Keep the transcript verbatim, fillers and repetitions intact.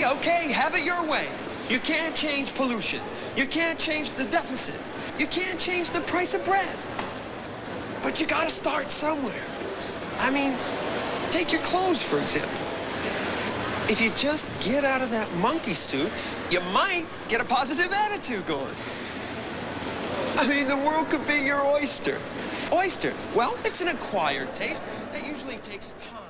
Okay, okay, have it your way. You can't change pollution. You can't change the deficit. You can't change the price of bread. But you gotta start somewhere. I mean, take your clothes, for example. If you just get out of that monkey suit, you might get a positive attitude going. I mean, the world could be your oyster. Oyster, well, it's an acquired taste that usually takes time.